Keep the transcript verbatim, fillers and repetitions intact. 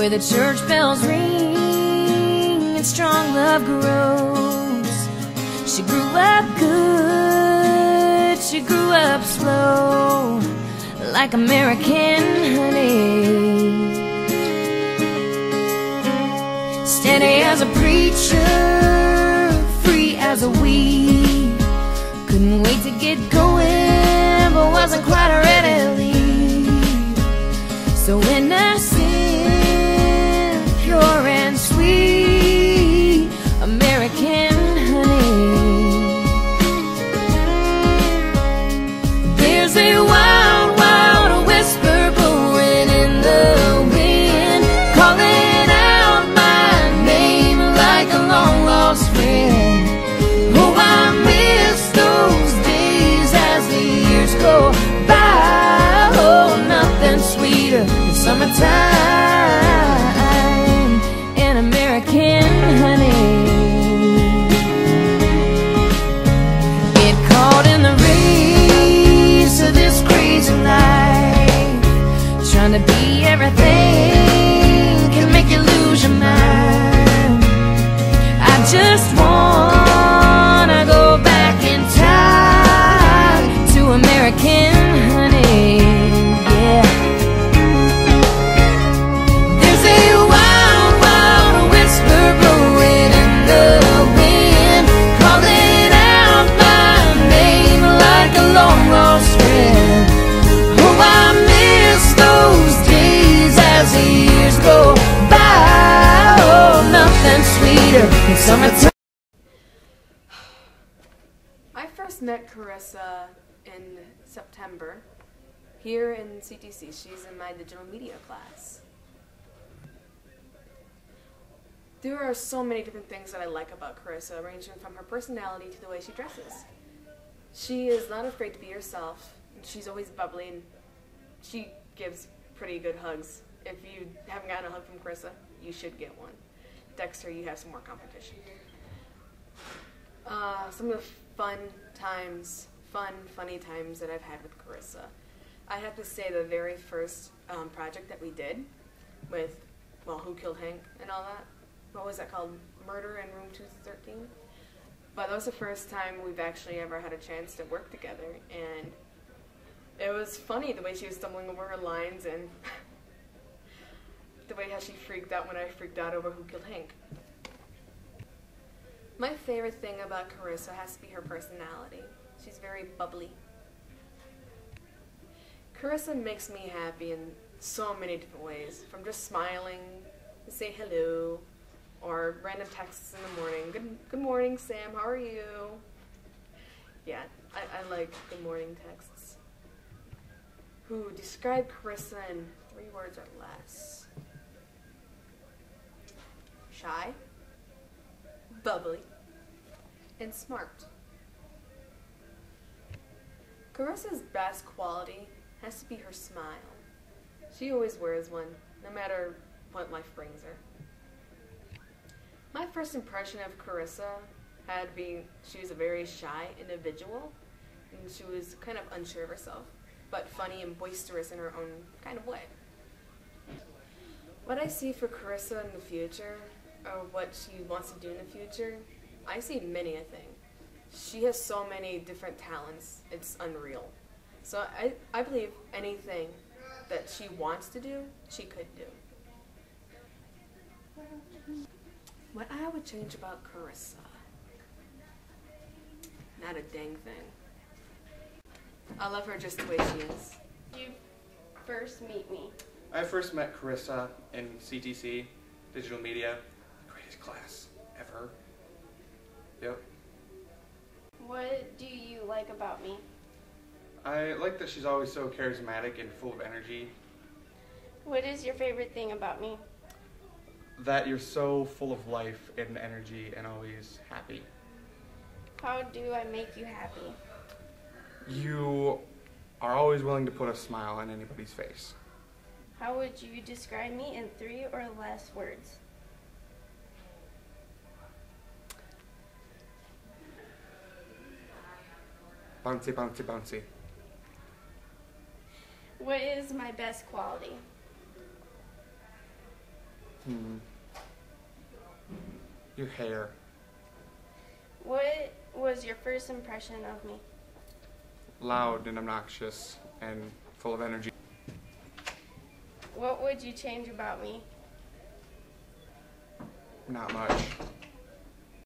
where the church bells ring and strong love grows. She grew up good, she grew up slow, like American honey. Steady as a preacher, free as a weed. Couldn't wait to get going, but wasn't quite ready to leave. So innocent, pure and sweet, American honey. There's a wild, wild whisper blowing in the wind, calling out my name like a long lost friend. Oh, I miss those days as the years go by. Oh, nothing sweeter than summertime and American honey. Get caught in the race of this crazy life, trying to be everything can make you lose your mind. I just wanna go back in time to American honey, yeah. There's a wild, wild whisper blowing in the wind, calling out my name like a long lost friend. Oh, I miss those days as the years go by. Oh, nothing sweeter than summertime. I first met Carissa in September here in C T C. She's in my digital media class. There are so many different things that I like about Carissa, ranging from her personality to the way she dresses. She is not afraid to be herself. She's always bubbly, and she gives pretty good hugs. If you haven't gotten a hug from Carissa, you should get one. Dexter, you have some more competition. Uh, some of the fun times, fun, funny times that I've had with Carissa. I have to say the very first um, project that we did with, well, Who Killed Hank and all that, what was that called? Murder in Room two thirteen? But that was the first time we've actually ever had a chance to work together, and it was funny the way she was stumbling over her lines and the way how she freaked out when I freaked out over Who Killed Hank. My favorite thing about Carissa has to be her personality. She's very bubbly. Carissa makes me happy in so many different ways, from just smiling to say hello, or random texts in the morning. Good, good morning, Sam, how are you? Yeah, I, I like good morning texts. Who describe Carissa in three words or less. Shy, bubbly, and smart. Carissa's best quality has to be her smile. She always wears one, no matter what life brings her. My first impression of Carissa had been she was a very shy individual, and she was kind of unsure of herself, but funny and boisterous in her own kind of way. What I see for Carissa in the future, or what she wants to do in the future, I see many a thing. She has so many different talents, it's unreal. So I, I believe anything that she wants to do, she could do. What I would change about Carissa? Not a dang thing. I love her just the way she is. You first meet me. I first met Carissa in C T C, digital media, greatest class ever. Yep. What do you like about me? I like that she's always so charismatic and full of energy. What is your favorite thing about me? That you're so full of life and energy and always happy. How do I make you happy? You are always willing to put a smile on anybody's face. How would you describe me in three or less words? Bouncy, bouncy, bouncy. What is my best quality? Hmm. Your hair. What was your first impression of me? Loud and obnoxious and full of energy. What would you change about me? Not much.